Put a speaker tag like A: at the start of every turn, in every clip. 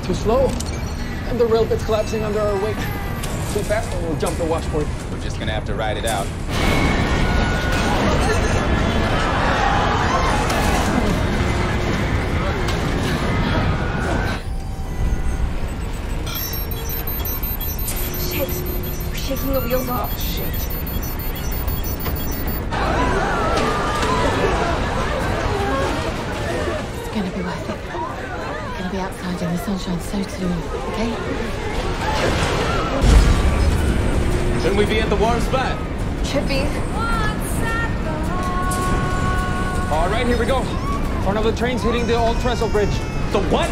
A: Too slow. And the rail bit's collapsing under our weight. Too fast and we'll jump the washboard.
B: We're just gonna have to ride it out.
C: Shit. We're shaking the wheels off.
A: Oh, shit.
D: It's gonna be worth it. We're gonna be outside in the sunshine so soon, okay?
B: Shouldn't we be at the warm spot?
C: Should be.
A: All right, here we go. One of the trains hitting the old trestle bridge.
B: The what?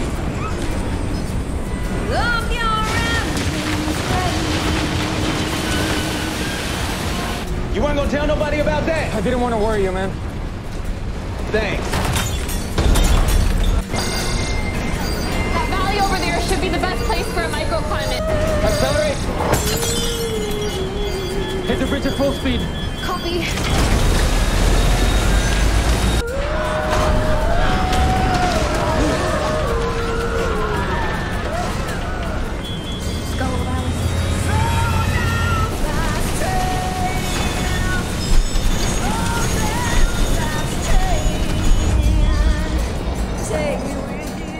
B: You weren't gonna tell nobody about that?
A: I didn't want to worry you, man.
B: Thanks.
D: That valley over there should be the best place for a microclimate.
A: Accelerate! Hit the bridge at full speed.
C: Copy. Let's go, Alice.
E: Take me with you.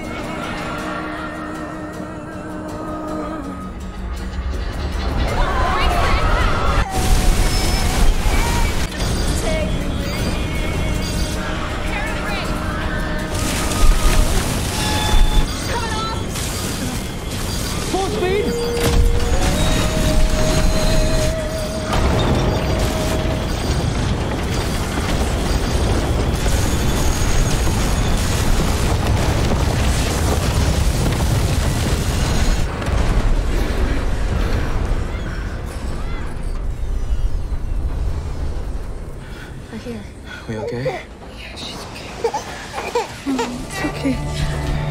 E: Take me with
A: Full speed!
C: We're here.
B: We okay?
C: Yeah, she's okay. It's okay.